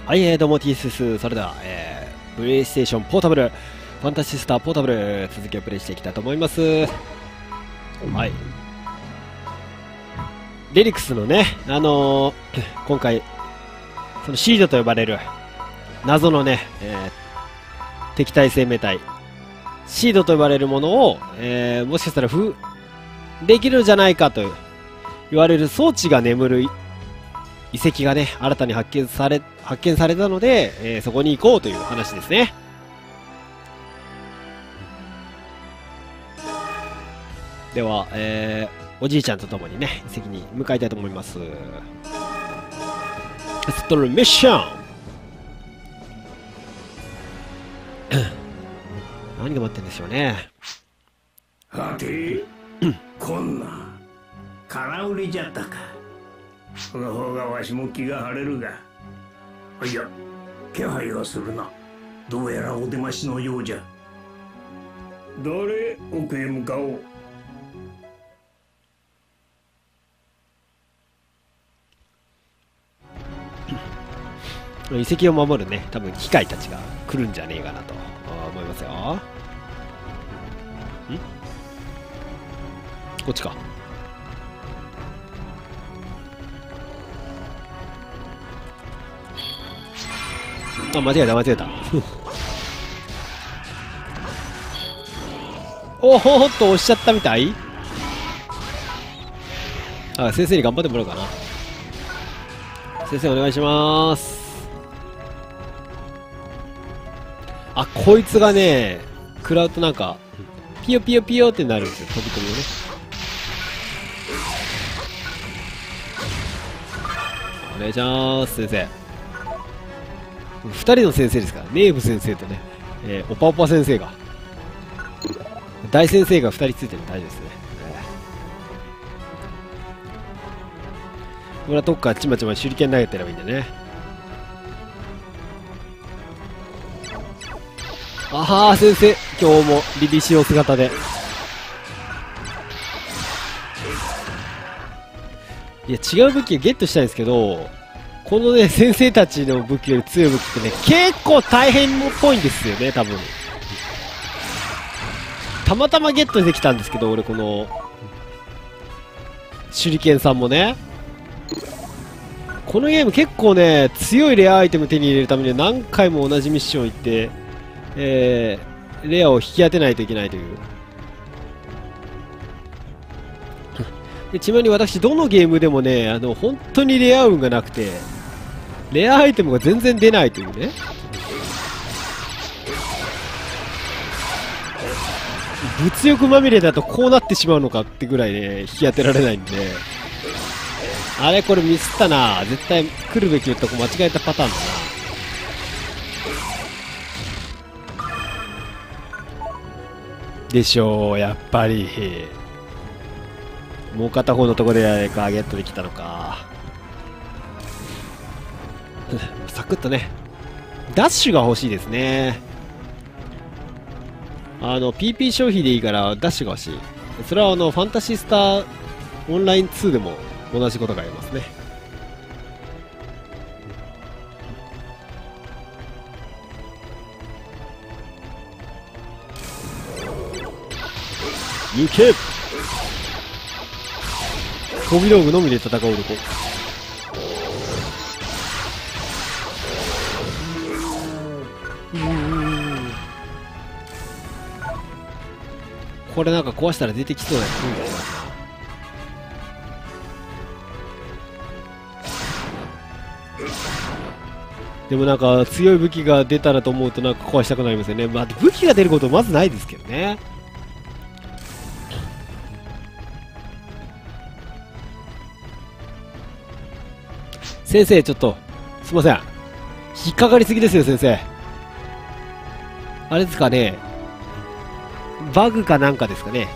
はい、どうも T スです。それでは、プレイステーションポータブル、ファンタシスタポータブル、続きをプレイしていきたいと思います。はい。レリクスのね、今回、そのシードと呼ばれる、謎のね、敵対生命体、シードと呼ばれるものを、もしかしたらできるんじゃないかと言われる装置が眠る遺跡がね、新たに発見されたので、そこに行こうという話ですね。では、おじいちゃんと共にね、遺跡に向かいたいと思います。ストーリーミッション何が待ってるんでしょうね。 はて、こんな空売りじゃったか。その方がわしも気が晴れるが。いや、気配がするな。どうやらお出ましのようじゃ。誰奥へ向かおう。遺跡を守るね、多分機械たちが来るんじゃねえかなと思いますよ。こっちか。あ、間違えた。おほっと押しちゃったみたい。あ、先生に頑張ってもらおうかな。先生お願いします。あ、こいつがね、食らうとなんかピヨピヨピヨってなるんですよ、飛び込みをね。お願いします、先生。2人の先生ですから、ネーブ先生とね、オパオパ先生が、大先生が2人ついてるの大丈夫ですね。これはどっかちまちま手裏剣投げてればいいんだね。あはー、先生今日もリビシオ姿で。いや、違う武器をゲットしたいんですけど、このね、先生たちの武器より強い武器ってね、結構大変っぽいんですよね、多分。たまたまゲットできたんですけど、俺この、手裏剣さんもね、このゲーム結構ね、強いレアアイテム手に入れるためには何回も同じミッション行って、レアを引き当てないといけないという。でちなみに私、どのゲームでもね、本当にレア運がなくて、レアアイテムが全然出ないというね。物欲まみれだとこうなってしまうのかってぐらいね、引き当てられないんで。あれこれミスったな。絶対来るべきとこ間違えたパターンだな。でしょう、やっぱり。もう片方のところでゲットできたのか。サクッとね、ダッシュが欲しいですね。PP 消費でいいからダッシュが欲しい。それはファンタシスタオンライン2でも同じことがありますね。行け、飛び道具のみで戦う男。これなんか壊したら出てきそうな雰囲気ありますな。でもなんか強い武器が出たらと思うとなんか壊したくなりますよね。まあ武器が出ることまずないですけどね。先生ちょっとすいません、引っかかりすぎですよ先生。あれですかね、バグかなんかですかね。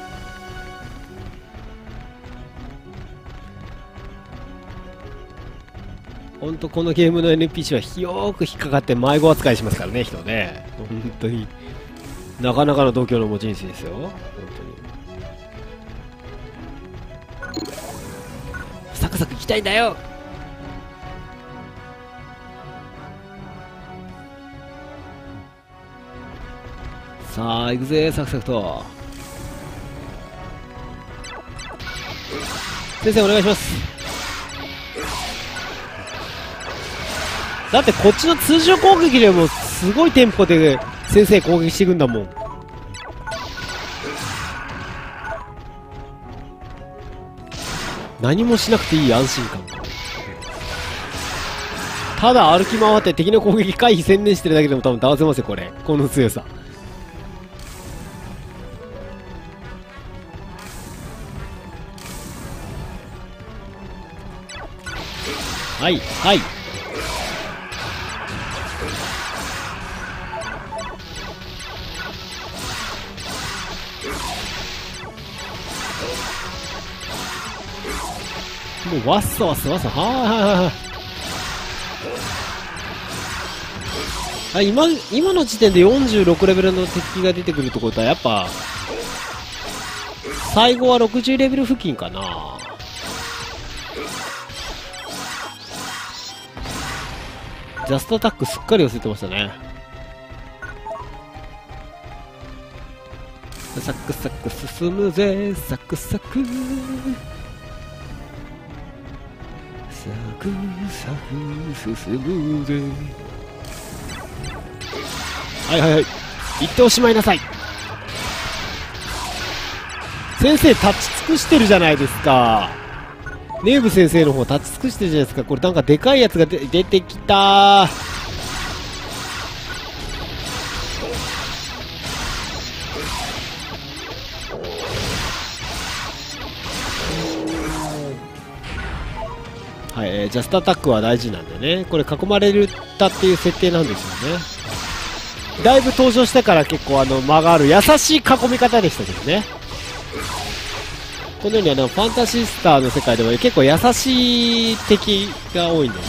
ほんとこのゲームの NPC はよーく引っかかって迷子扱いしますからね、人ね。本当になかなかの度胸の持ち主ですよ、本当に。サクサク行きたいんだよ。 さあ行くぜ、サクサクと。先生お願いします。だってこっちの通常攻撃でもすごいテンポで先生攻撃していくんだもん。何もしなくていい安心感。ただ歩き回って敵の攻撃回避専念してるだけでも多分倒せますよ、これ。この強さ。はいはい。もうわっさわっさわっさ。はいはいはい。今の時点で46レベルの敵が出てくるってことはやっぱ最後は60レベル付近かな。ジャストアタックすっかり寄せてましたね。サクサク進むぜ、サクサクサクサク進むぜ。はいはいはい、行っておしまいなさい。先生立ち尽くしてるじゃないですか。ネーブ先生の方立ち尽くしてるじゃないですか。これなんかでかいやつが出てきた。はい、ジャストアタックは大事なんでね。これ囲まれたっていう設定なんですよね。だいぶ登場してから結構間がある優しい囲み方でしたけどね。このようにファンタシスターの世界では結構優しい敵が多いんでね。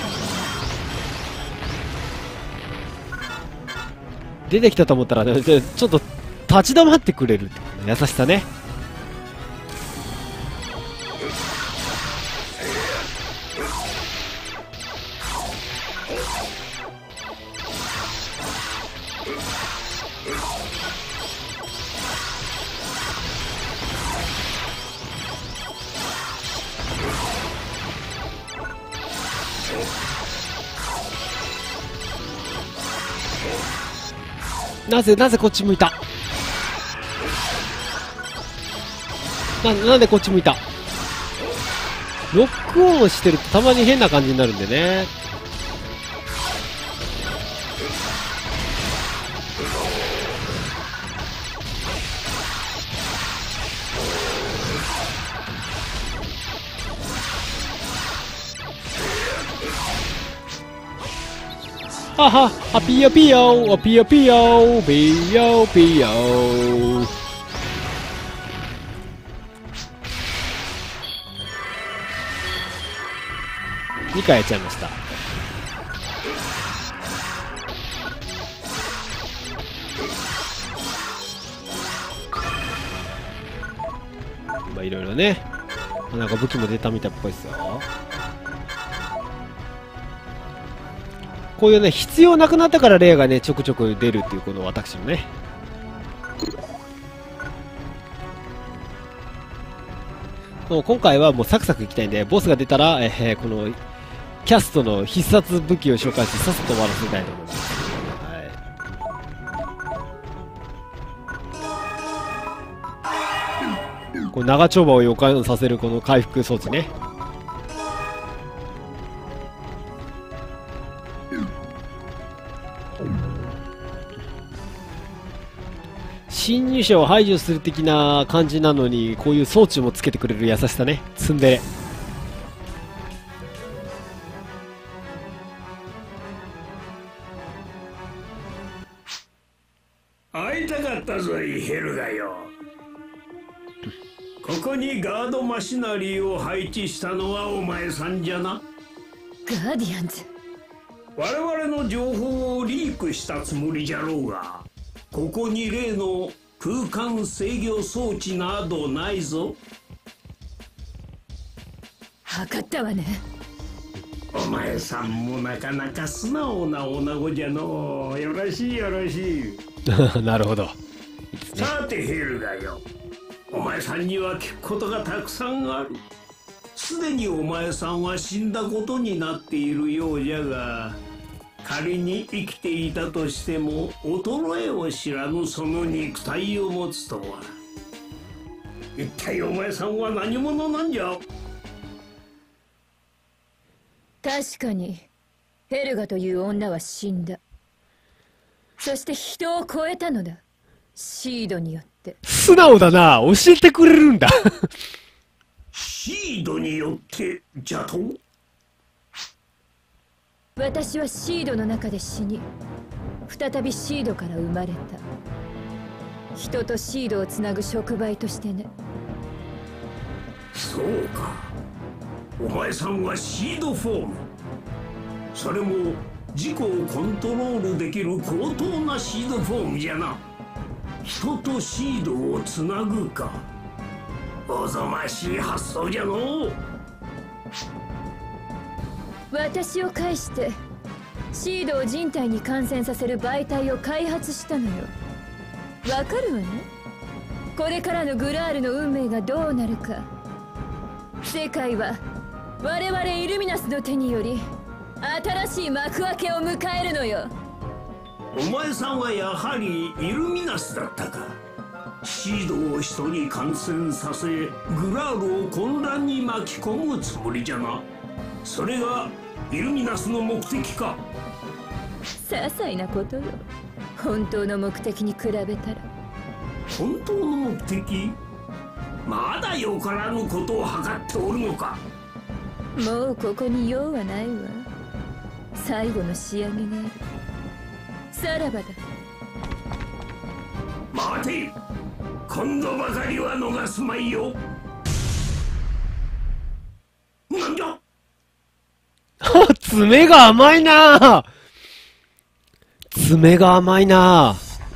出てきたと思ったら、ね、ちょっと立ち止まってくれるって優しさね。なぜこっち向いた。なんでこっち向いた。ロックオンをしてるとたまに変な感じになるんでね。はは、あピヨピヨ、あピヨピヨ、ピヨピヨ。2回やっちゃいました。まあいろいろね、なんか武器も出たみたいっぽいですよ。こういうね、必要なくなったから霊がね、ちょくちょく出るっていう、この私のね。今回はもうサクサクいきたいんで、ボスが出たら、このキャストの必殺武器を紹介してさっさと終わらせたいと思います。はい、これ長丁場を予感させるこの回復装置ね。侵入者を排除する的な感じなのに、こういう装置もつけてくれる優しさね。ツンデレ。 会いたかったぞい、ヘルガよ。ここにガードマシナリーを配置したのはお前さんじゃな。 ガーディアンズ。 我々の情報をリークしたつもりじゃろうが、ここに例の空間制御装置などないぞ。 測ったわね。 お前さんもなかなか素直な女子じゃの。よろしいよろしい。 なるほど。いいですね。 さてヘルガよ、お前さんには聞くことがたくさんある。すでにお前さんは死んだことになっているようじゃが、仮に生きていたとしても衰えを知らぬその肉体を持つとは。一体お前さんは何者なんじゃ。 確かにヘルガという女は死んだ。そして人を超えたのだ、シードによって。 素直だな。教えてくれるんだ。 シードによってじゃと。 私はシードの中で死に、再びシードから生まれた。人とシードをつなぐ触媒としてね。 そうか、お前さんはシードフォーム。それも自己をコントロールできる高等なシードフォームじゃな。人とシードをつなぐか。おぞましい発想じゃのう。 私を介してシードを人体に感染させる媒体を開発したのよ。わかるわね。これからのグラールの運命がどうなるか。世界は我々イルミナスの手により新しい幕開けを迎えるのよ。 お前さんはやはりイルミナスだったか。シードを人に感染させ、グラールを混乱に巻き込むつもりじゃな。それがイルミナスの目的か。 些細なことよ、本当の目的に比べたら。 本当の目的？まだよからぬことを図っておるのか。 もうここに用はないわ。最後の仕上げがある。さらばだ。 待て、今度ばかりは逃すまいよ。なんじゃ。 爪が甘いな。爪が甘いな。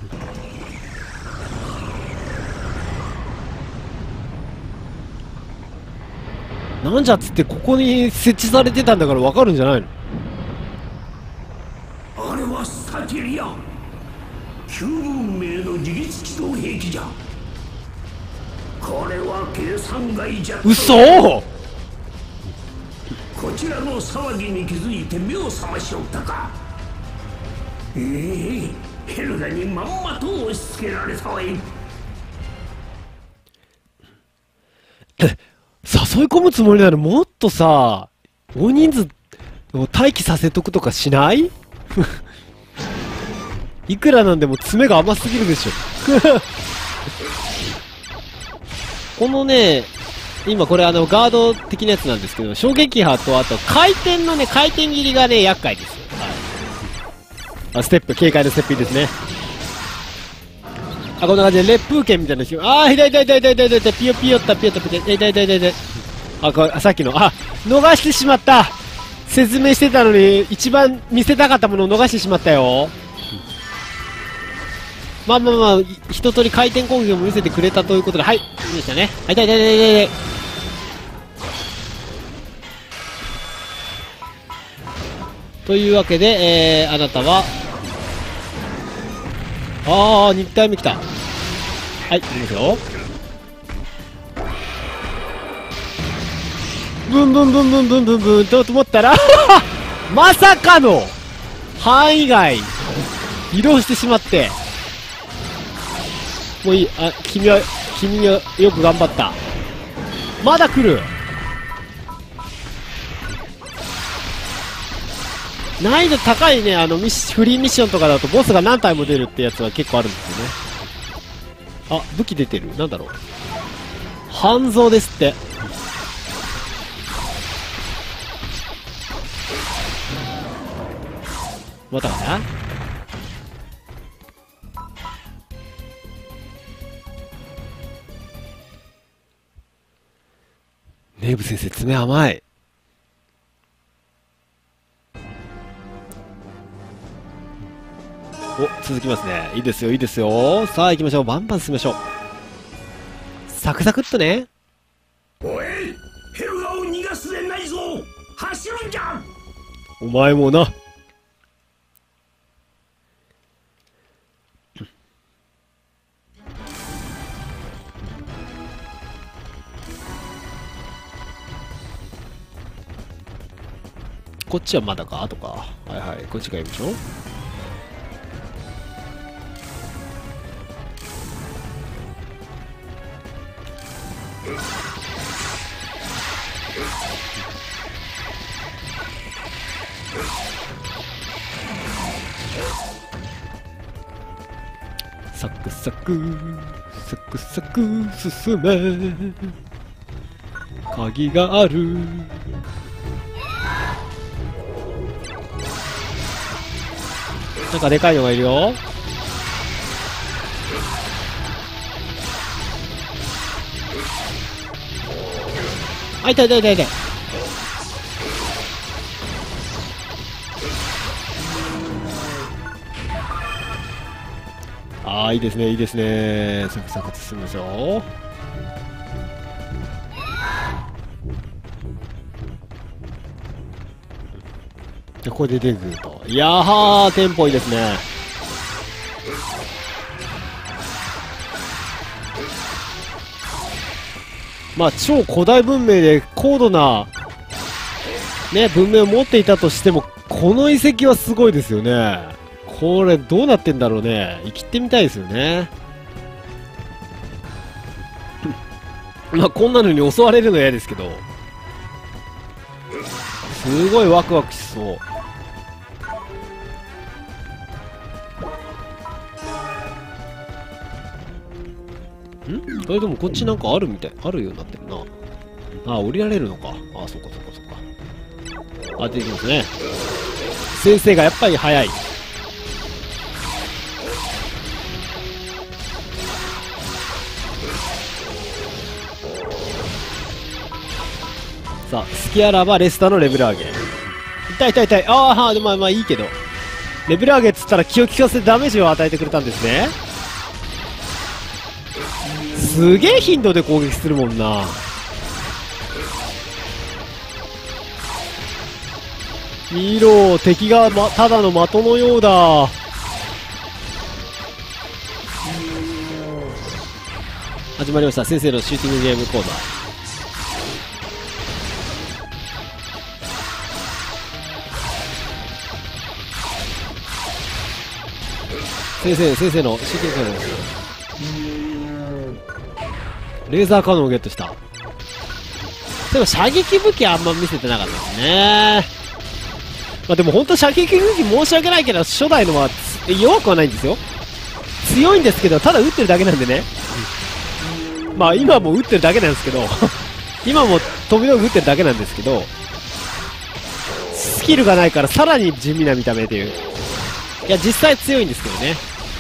なんじゃっつってここに設置されてたんだからわかるんじゃないの。 あれはスタティリア、旧文明の自律機動兵器じゃ。これは計算外じゃ。 嘘。 こちらの騒ぎに気づいて目を覚ましおったか。ヘルガにまんまと押し付けられたわい。 誘い込むつもりならもっとさ、大人数を待機させとくとかしない？いくらなんでも爪が甘すぎるでしょ。このね、今これガード的なやつなんですけど、衝撃波とあと回転のね、回転切りがね、厄介ですよ。はい、ステップ、警戒のステップいいですね。こんな感じで、烈風剣みたいな人。痛い、ピヨピヨった、ピヨった、ピヨった、痛い。これ、さっきの、逃してしまった。説明してたのに、一番見せたかったものを逃してしまったよ。まあ、一通り回転攻撃も見せてくれたということで、はい、いいでしたね。痛い。というわけで、あなたは、2体目来た。はい、いきますよ。ブンと思ったらまさかの範囲外移動してしまって、もういい。君はよく頑張った。まだ来る。難易度高いね、フリーミッションとかだとボスが何体も出るってやつは結構あるんですよね。武器出てる。なんだろう。半蔵ですって。またかな。ネーブ先生、爪甘い。続きますね。いいですよ。さあ行きましょう。バンバン進みましょう。サクサクっとね。 おい、ヘルガを逃がすでないぞ。走るんじゃ。 お前もな。 こっちはまだか後か。はいはい、こっちがいいでしょ。サクサクサクサク進め、鍵がある。なんかでかいのがいるよ。あ、痛い痛い痛い痛い。ああ、いいですねいいですね。サクサク進むでしょ。でこれで出てくると、いやー、テンポいいですね。まあ超古代文明で高度なね文明を持っていたとしても、この遺跡はすごいですよね。これどうなってんだろうね。生きてみたいですよね。まあこんなのに襲われるの嫌ですけど、すごいワクワクしそう。それでもこっちなんかあるみたい、あるようになってるな。あ、降りられるのか。あ、そっかそっかそっか。あ、出てきますね。先生がやっぱり早い。さあ、隙あらばレスターのレベル上げ。痛い痛い痛い。ああ、でもまあいいけど。レベル上げっつったら気を利かせてダメージを与えてくれたんですね。すげえ頻度で攻撃するもんな。見ろ、敵が、ただの的のようだ。始まりました、先生のシューティングゲーム講座。先生のシューティングゲームです。レーザーカノンをゲットした。でも射撃武器あんま見せてなかったですね。まあでも本当射撃武器申し訳ないけど、初代のは弱くはないんですよ。強いんですけど、ただ撃ってるだけなんでね。まあ今も撃ってるだけなんですけど今も飛び道具撃ってるだけなんですけど、スキルがないからさらに地味な見た目という。いや実際強いんですけどね。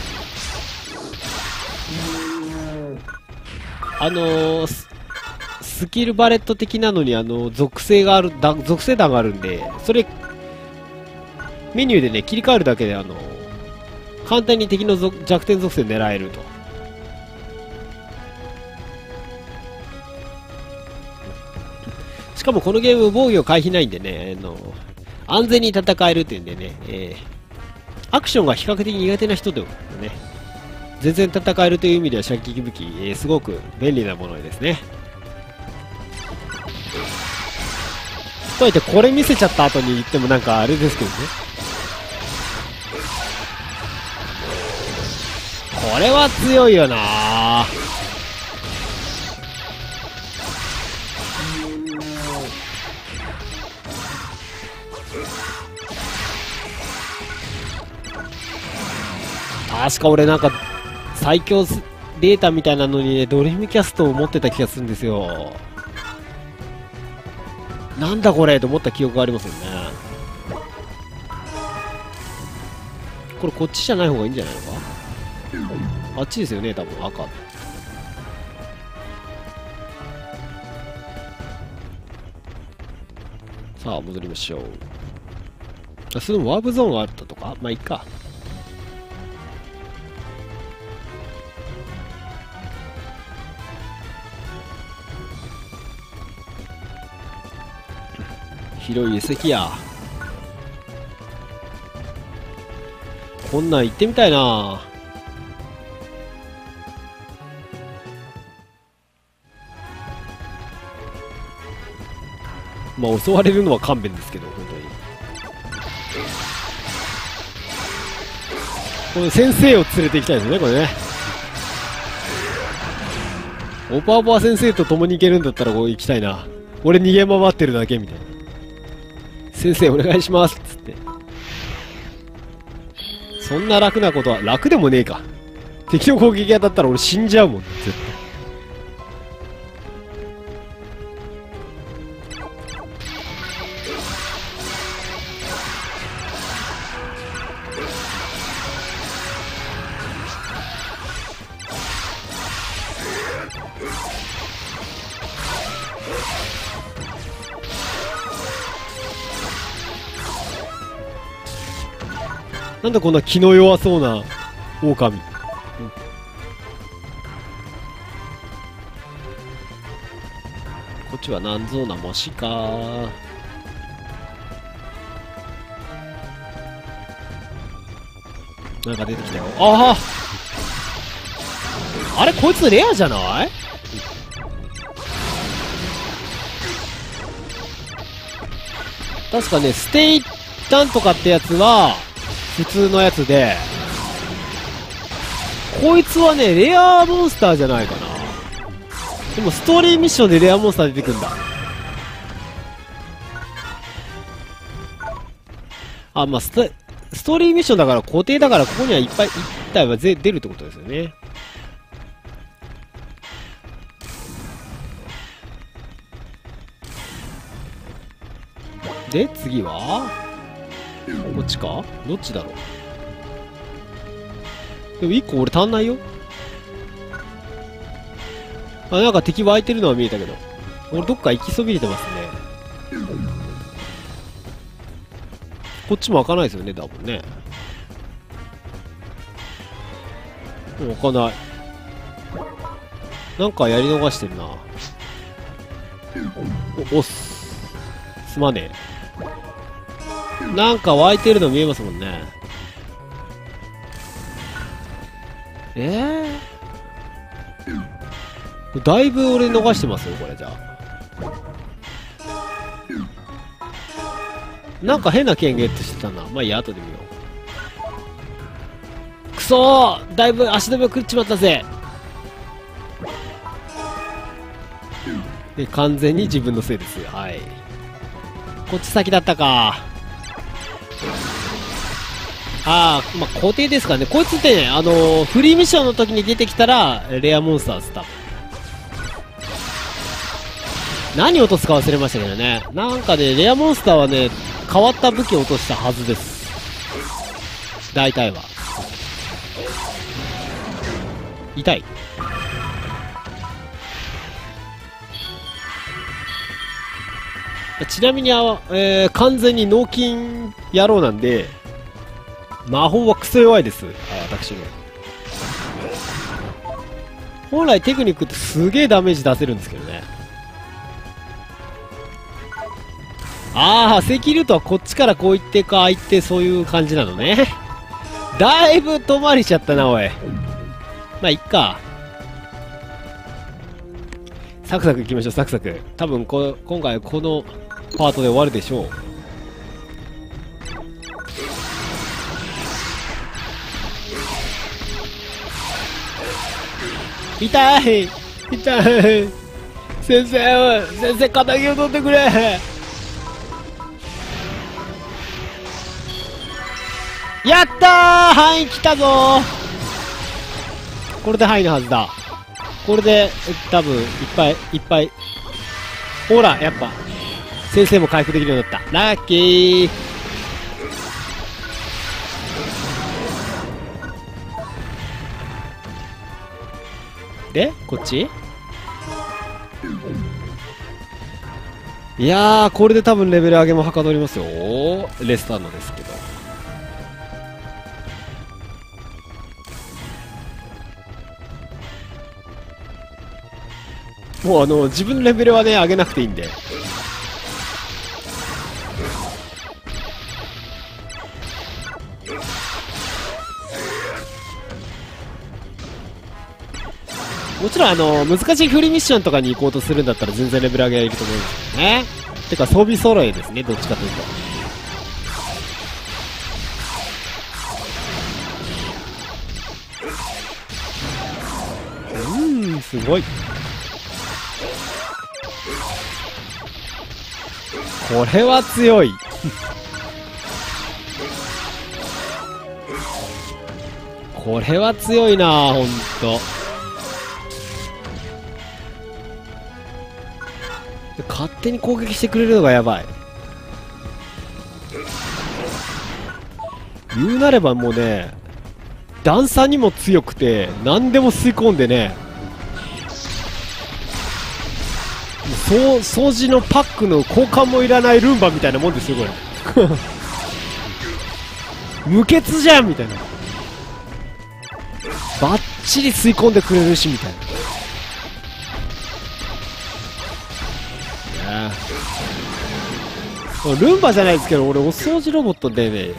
スキルバレット的なのに属性がある、属性弾があるんで、それメニューでね切り替えるだけで簡単に敵の弱点属性を狙えると。しかもこのゲーム防御回避ないんでね、安全に戦えるっていうんでね、アクションが比較的苦手な人でもね全然戦えるという意味では射撃武器、すごく便利なものですね。とはいってこれ見せちゃった後に言ってもなんかあれですけどね。これは強いよな。確か俺なんか最強データみたいなのにねドリームキャストを持ってた気がするんですよ。なんだこれと思った記憶がありますよね。これこっちじゃない方がいいんじゃないのか。あっちですよね多分。赤。さあ戻りましょう。あ、そのワープゾーンがあったとか、まあいいか。広い遺跡や。こんなん行ってみたいな。まあ襲われるのは勘弁ですけど本当に。 この先生を連れて行きたいですね、これね。オパオパ先生と共に行けるんだったらこう行きたいな。俺逃げ回ってるだけみたいな。先生お願いしますっつって。そんな楽なことは、楽でもねえか。敵の攻撃当たったら俺死んじゃうもん、絶対。なんでこんな気の弱そうな狼。こっちは何ぞな虫か。なんか出てきたよ。ああ、あれこいつレアじゃない？確かね、ステイなんとかってやつは普通のやつで、こいつはねレアモンスターじゃないかな。でもストーリーミッションでレアモンスター出てくんだ。あ、まあストーリーミッションだから固定だから、ここにはいっぱい1体は出るってことですよね。で次はこっちか？どっちだろう。でも1個俺足んないよ。あ、なんか敵湧いてるのは見えたけど、俺どっか行きそびれてますね。こっちも開かないですよね、多分ね。もう開かない。なんかやり逃してるな。おっすまねえ。なんか湧いてるの見えますもんね。だいぶ俺逃してますよ、これじゃあ。なんか変な剣ゲットしてたな。まあいいや、後で見よう。くそー、だいぶ足止めを食っちまったぜ。で、完全に自分のせいです。はい。こっち先だったか。ああ、まあ固定ですからね。こいつってね、フリーミッションの時に出てきたらレアモンスターです、多分。何落とすか忘れましたけどね。なんかね、レアモンスターはね、変わった武器を落としたはずです。大体は。痛い。ちなみに完全に脳筋野郎なんで、魔法はクソ弱いです。私の。本来テクニックってすげえダメージ出せるんですけどね。ああ、赤ルートはこっちからこう行ってかあ行ってそういう感じなのね。だいぶ止まりちゃったな、おい。まあ、いっか。サクサク行きましょう、サクサク。多分今回このパートで終わるでしょう。痛い痛い。先生仇を取ってくれ。やったー、範囲来たぞー。これで範囲のはずだ。これで多分いっぱい。ほら、やっぱ先生も回復できるようになった。ラッキー。でこっち。いやー、これで多分レベル上げもはかどりますよ。レスターのですけど。もう自分のレベルはね上げなくていいんで。もちろん難しいフリーミッションとかに行こうとするんだったら全然レベル上げはいると思うんですけどね。てか装備揃えですね、どっちかというと。 すごい。これは強い。これは強いな、ほんと。勝手に攻撃してくれるのがやばい。言うなればもうね、段差にも強くて何でも吸い込んでね、掃除のパックの交換もいらないルンバみたいなもんですよ、これ。無欠じゃんみたいな。バッチリ吸い込んでくれるしみたいな。ルンバじゃないですけど、俺お掃除ロボットでね、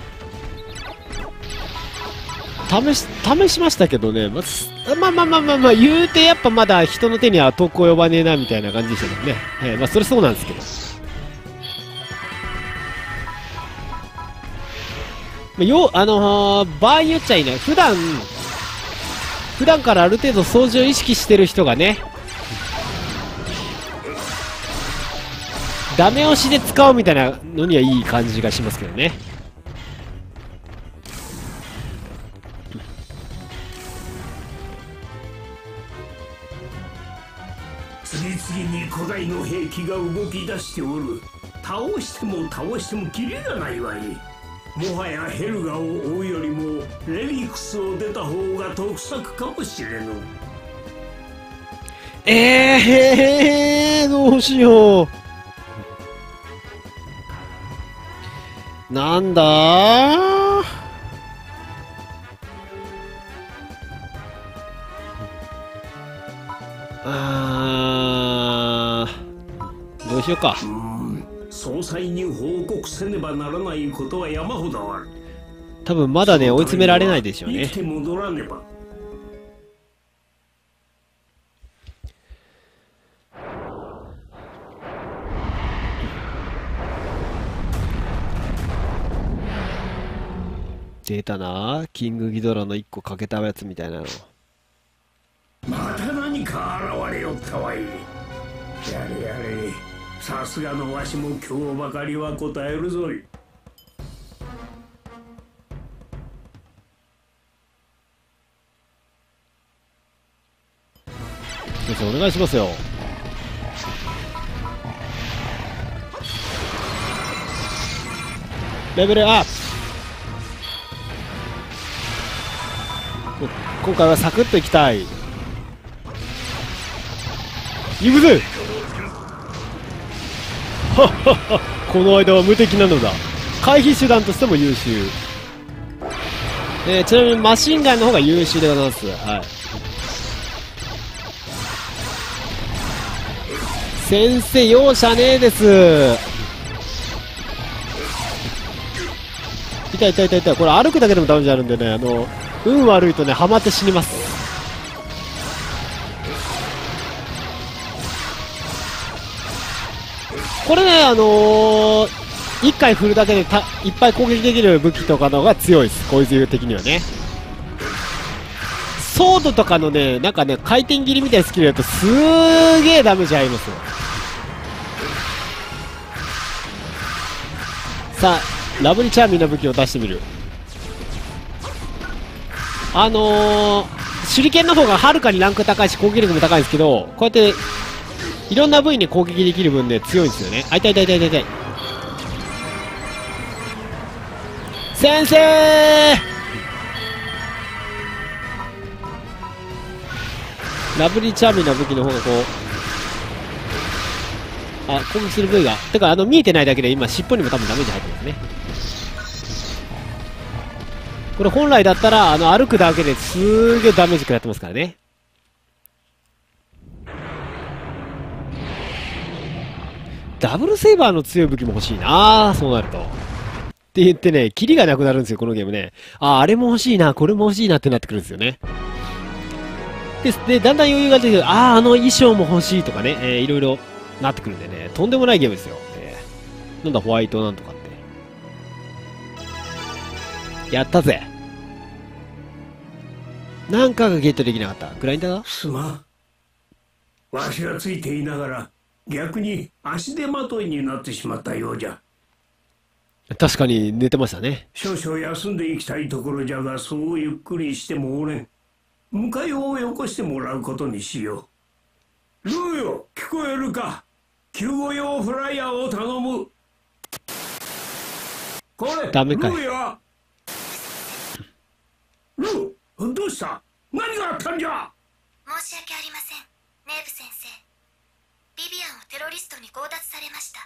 試しましたけどね、まあ言うてやっぱまだ人の手には遠く及ばねえなみたいな感じでしたけどね。まあそれそうなんですけど、場合によっちゃいいね。普段からある程度掃除を意識してる人がね、ダメ押しで使うみたいなのにはいい感じがしますけどね。 次々に古代の兵器が動き出しておる。倒してもキリがないわい。もはやヘルガを追うよりもレリックスを出た方が得策かもしれぬ。 どうしよう。なんだー。どうしようか。 総裁に報告せねばならないことは山ほどある。 多分まだね、追い詰められないでしょうね。 生きて戻らねば。 出たな、キングギドラの1個欠けたやつみたいなの。 また何か現れよったわい。やれやれ、さすがのわしも今日ばかりは答えるぞい。 先生お願いしますよ。レベルアップ。今回はサクッといきたい。行くぜ。この間は無敵なのだ。回避手段としても優秀。ちなみにマシンガンの方が優秀でございます。はい。先生容赦ねえです。痛い。これ歩くだけでもダメージあるんでね、運悪いとね、ハマって死にます。これね、1回振るだけでいっぱい攻撃できる武器とかの方が強いです。こういう的にはね。ソードとかのね、なんかね、回転切りみたいなスキルだとすーげーダメージ入りますよ。さあ、ラブリチャーミーな武器を出してみる。手裏剣の方がはるかにランク高いし攻撃力も高いんですけど、こうやっていろんな部位に攻撃できる分で強いんですよね。痛い。先生、ラブリーチャーミーな武器の方がこう、攻撃する部位が、てか見えてないだけで今尻尾にも多分ダメージ入ってますね。これ本来だったら歩くだけですーげーダメージ食らってますからね。ダブルセイバーの強い武器も欲しいな、そうなると。って言ってね、キリがなくなるんですよ、このゲームね。あれも欲しいな、これも欲しいなってなってくるんですよね。で、だんだん余裕が出てくる。衣装も欲しいとかね、いろいろなってくるんでね、とんでもないゲームですよ。なんだ、ホワイトなんとかって。やったぜ。 なんかがゲットできなかった。グラインダーだ。 すまん。わしがついていながら逆に足手まといになってしまったようじゃ。 確かに寝てましたね。 少々休んでいきたいところじゃが、そうゆっくりしてもおれん。迎えをよこしてもらうことにしよう。ルーよ、聞こえるか。救護用フライヤーを頼む。これダメかい。 ルーよ。ルー、どうした？何があったんじゃ。 申し訳ありません、ネーブ先生。ビビアンをテロリストに強奪されました。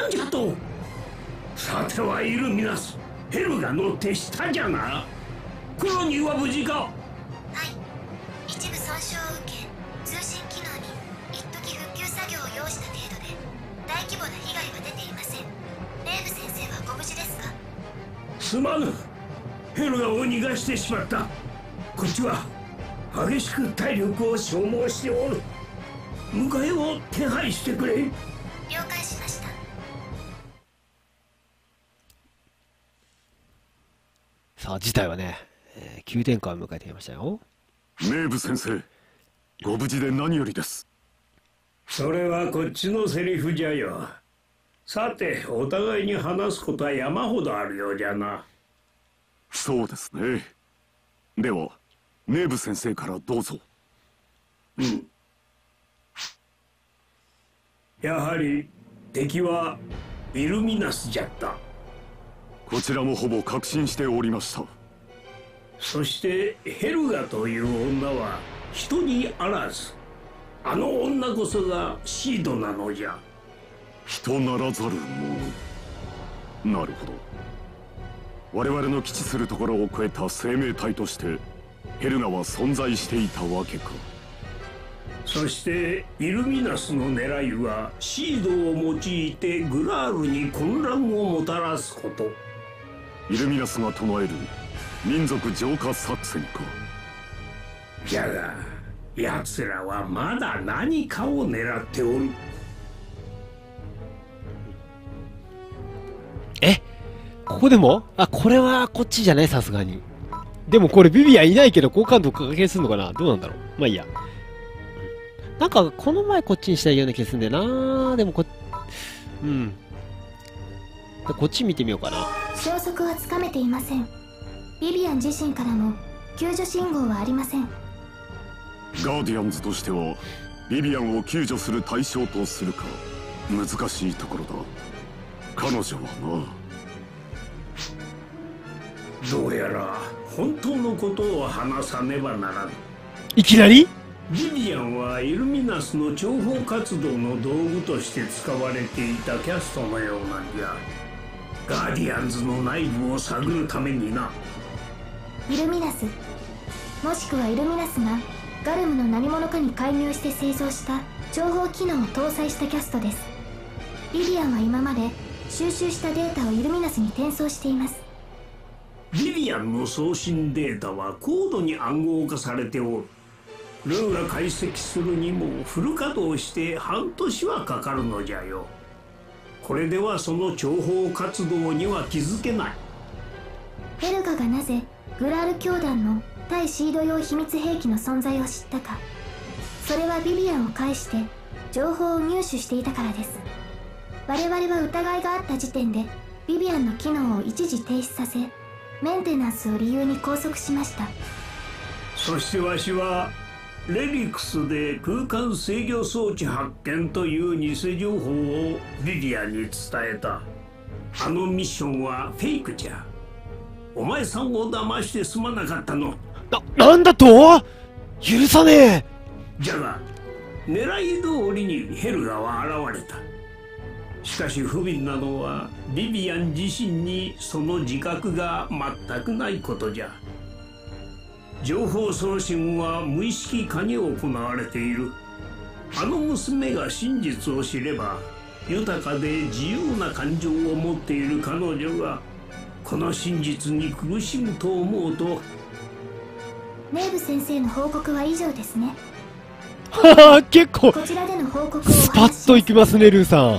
なんじゃと。さてはイルミナス、ヘルが乗って下じゃな。クロニーは無事か。 はい、一部損傷を受け、通信機能に一時復旧作業を要した程度で大規模な被害は出ていません。ネーブ先生はご無事ですか？ すまぬ。ヘルガを逃がしてしまった。こっちは激しく体力を消耗しておる。迎えを手配してくれ。 了解しました。 さあ事態はね、急展開を迎えていましたよ。 ネーブ先生、ご無事で何よりです。 それはこっちのセリフじゃよ。さて、お互いに話すことは山ほどあるようじゃな。 そうですね。ではネーブ先生からどうぞ。 うん。やはり敵はイルミナスじゃった。 こちらもほぼ確信しておりました。 そしてヘルガという女は人にあらず、あの女こそがシードなのじゃ。 人ならざる者。なるほど。我々の基地するところを超えた生命体としてヘルガは存在していたわけか。 そしてイルミナスの狙いはシードを用いてグラールに混乱をもたらすこと。 イルミナスが唱える民族浄化作戦か。 じゃが奴らはまだ何かを狙っておる。 ここでもこれはこっちじゃない、さすがに。でもこれビビアンいないけど好感度関係するのかな。どうなんだろう。まあいいや。なんかこの前こっちにしたような気がするんだよな。でもこっち見てみようかな。 消息はつかめていません。ビビアン自身からも救助信号はありません。 ガーディアンズとしてはビビアンを救助する対象とするか難しいところだ。彼女はな。 どうやら本当のことを話さねばならぬ。 いきなりビビアンはイルミナスの諜報活動の道具として使われていたキャストのようなんじゃ。ガーディアンズの内部を探るためにな。 イルミナス、もしくはイルミナスがガルムの何者かに介入して製造した情報機能を搭載したキャストです。ビビアンは今まで収集したデータをイルミナスに転送しています。 ビビアンの送信データは高度に暗号化されておる。ルーが解析するにもフル稼働して半年はかかるのじゃよ。これではその諜報活動には気づけない。 ヘルガがなぜグラール教団の対シード用秘密兵器の存在を知ったか。それはビビアンを介して情報を入手していたからです。我々は疑いがあった時点でビビアンの機能を一時停止させ、メンテナンスを理由に拘束しました。 そしてわしはレリクスで空間制御装置発見という偽情報をリリアに伝えた。あのミッションはフェイクじゃ。お前さんを騙してすまなかったの。 なんだと。許さねえ。 じゃが狙い通りにヘルガは現れた。しかし不憫なのはビビアン自身にその自覚が全くないことじゃ。情報送信は無意識下に行われている。あの娘が真実を知れば豊かで自由な感情を持っている彼女がこの真実に苦しむと思うと。 ネーブ先生の報告は以上ですね。 はは、結構こちらでの報告をスパッといきますね、ルーさん。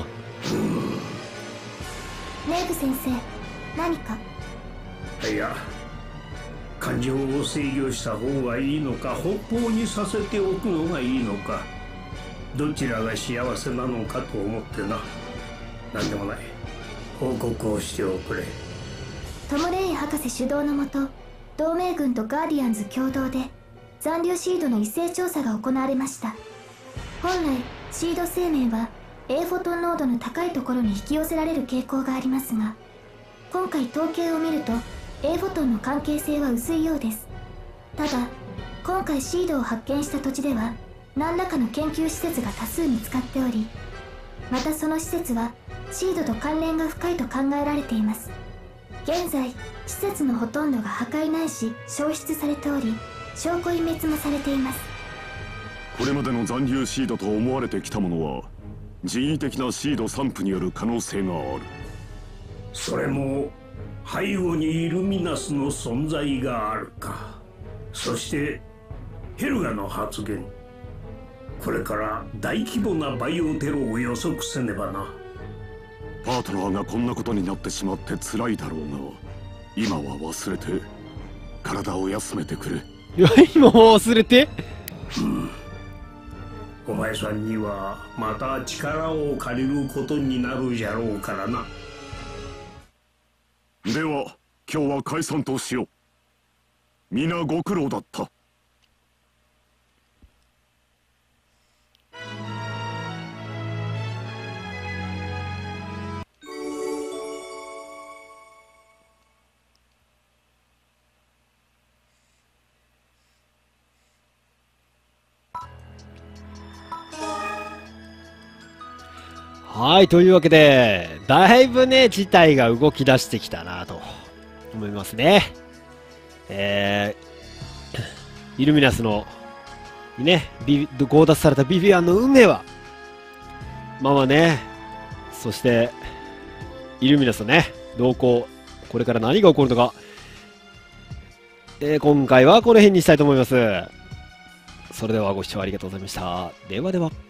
ネーブ先生、何か。 いや、 感情を制御した方がいいのか、北方にさせておくのがいいのか、どちらが幸せなのかと思ってな。何でもない。報告をしておくれ。 トム・レイン博士主導のもと、同盟軍とガーディアンズ共同で残留シードの一斉調査が行われました。本来シード生命は A フォトン濃度の高いところに引き寄せられる傾向がありますが、今回統計を見ると A フォトンの関係性は薄いようです。ただ今回シードを発見した土地では何らかの研究施設が多数見つかっており、またその施設はシードと関連が深いと考えられています。現在施設のほとんどが破壊ないし消失されており、証拠隠滅もされています。 これまでの残留シードと思われてきたものは人為的なシード散布による可能性がある。 それも背後にイルミナスの存在があるか。そしてヘルガの発言、これから大規模なバイオテロを予測せねばな。 パートナーがこんなことになってしまって辛いだろうが、今は忘れて体を休めてくれ。 いや、今も忘れて。 お前さんにはまた力を借りることになるじゃろうからな。 では今日は解散としよう。皆ご苦労だった。 はい、というわけで、だいぶね、事態が動き出してきたなと思いますね。イルミナスの、ね、強奪されたビビアンの運命は、まあね、そして、イルミナスのね、動向、これから何が起こるのか、今回はこの辺にしたいと思います。それではご視聴ありがとうございました。ではでは。